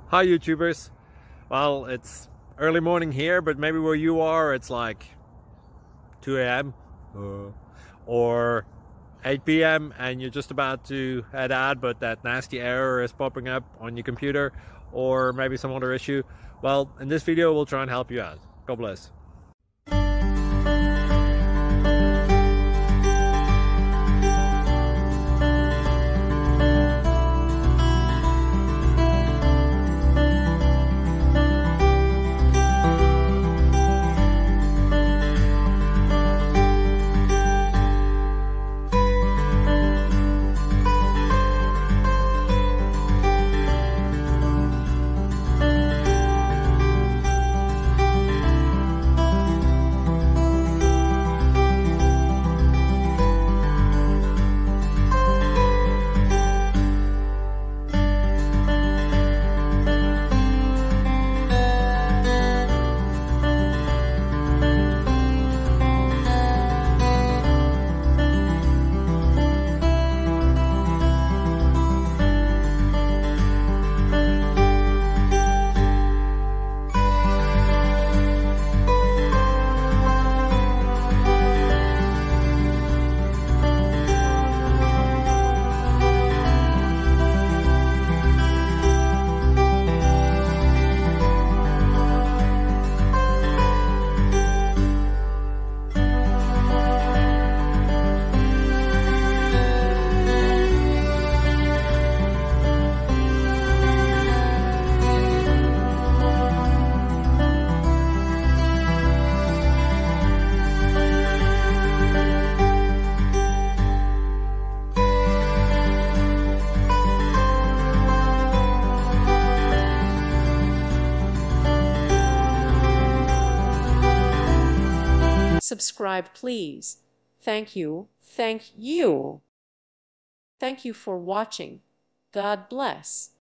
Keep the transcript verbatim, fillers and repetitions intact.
Hi YouTubers. Well, it's early morning here, but maybe where you are it's like two A M uh, or eight P M and you're just about to head out, but that nasty error is popping up on your computer, or maybe some other issue. Well, in this video we'll try and help you out. God bless. Subscribe, please. Thank you. Thank you. Thank you for watching. God bless.